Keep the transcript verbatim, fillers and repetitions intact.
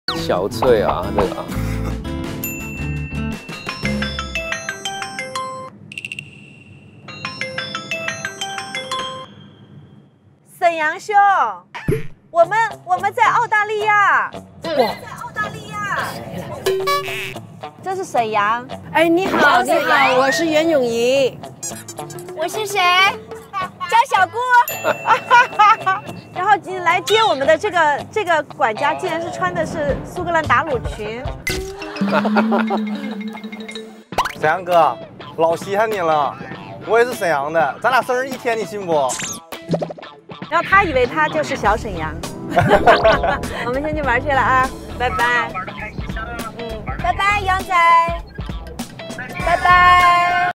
小翠啊，这个啊。 沈阳兄，我们我们在澳大利亚，我们在澳大利亚。这是沈阳。 哎，你好，你好，我是袁咏仪。 我是谁？张小姑。 然后来接我们的这个这个管家，竟然是穿的是苏格兰打卤裙。 沈阳哥，老稀罕你了，我也是沈阳的，咱俩生日一天，你信不？ 然后他以为他就是小沈阳。我们先去玩去了啊，拜拜。 嗯，拜拜，杨仔，拜拜。